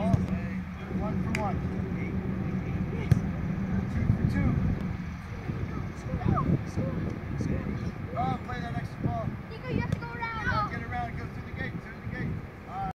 One for one. Two for two. Oh, play that